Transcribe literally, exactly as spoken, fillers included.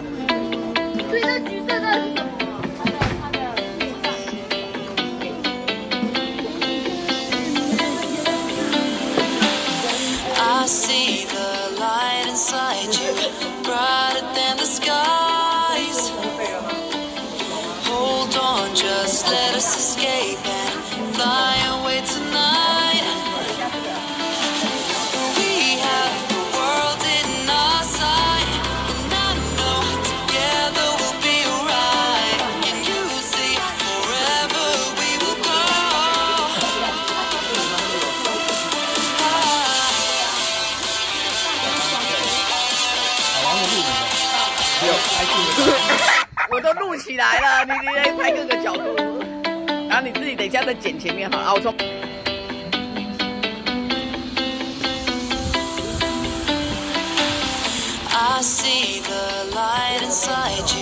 所以那橘色到底是什么？ I see the light inside you, brighter than the skies. Hold on, just let us escape and fly away tonight. We have the world in our sight, and I know together we'll be alright. Can you see forever we will go? Ah. 我都录起来了，你你来拍各个角度，然后你自己等一下再剪前面好了。啊，我从。 I see the light inside you.